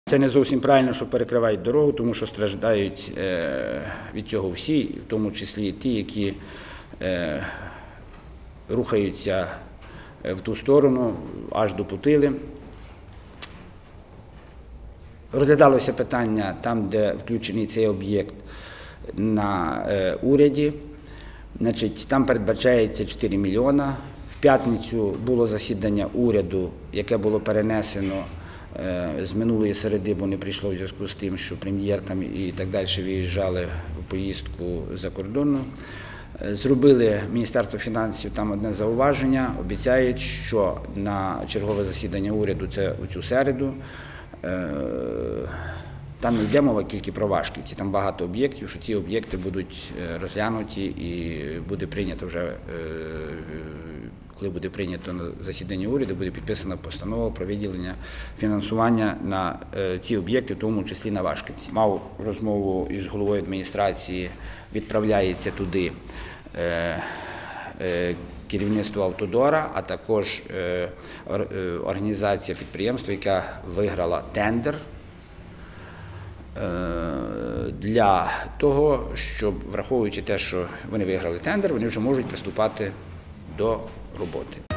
Це не зовсім правильно, що перекривають дорогу, тому що страждають від цього всі, в тому числі і ті, які рухаються в ту сторону, аж до Путили. Розглядалося питання там, де включений цей об'єкт, на уряді. Значить, там передбачається 4 мільйона. В п'ятницю було засідання уряду, яке було перенесено з минулої середи, бо не прийшло в зв'язку з тим, що прем'єр там і так далі виїжджали в поїздку за кордону. Зробили Міністерство фінансів там одне зауваження, обіцяють, що на чергове засідання уряду, це у цю середу, там не йде мова тільки про Вашківці, там багато об'єктів, що ці об'єкти будуть розглянуті і буде прийнято вже, коли буде прийнято на засіданні уряду, буде підписана постанова про виділення фінансування на ці об'єкти, в тому числі на Вашківці. Мав розмову із головою адміністрації, відправляється туди керівництво Автодора, а також організація підприємства, яка виграла тендер для того, щоб, враховуючи те, що вони виграли тендер, вони вже можуть приступати до роботи.